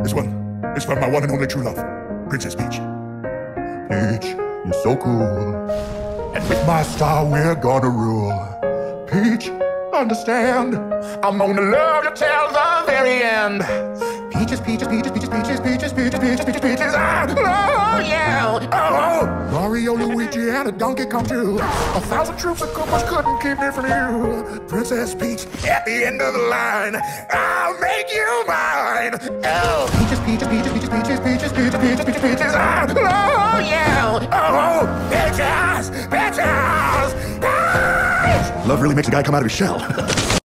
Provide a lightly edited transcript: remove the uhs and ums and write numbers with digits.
This one is from my one and only true love, Princess Peach. Peach, you're so cool. And with my star, we're gonna rule. Peach, understand, I'm gonna love you till the very end. Peaches, peaches, peaches, peaches, peaches, peaches, peaches, peaches, peaches, peaches. Oh, yeah. Oh, Mario, Luigi, and a Donkey Kong too. 1,000 troops of Koopas couldn't keep me from you. Princess Peach, at the end of the line, I'll make you mine. Oh, peaches, peaches, peaches, peaches, peaches, peaches, peaches, peaches, peaches, peaches. Oh, yeah. Oh, peaches, peaches, peaches. Love really makes a guy come out of his shell.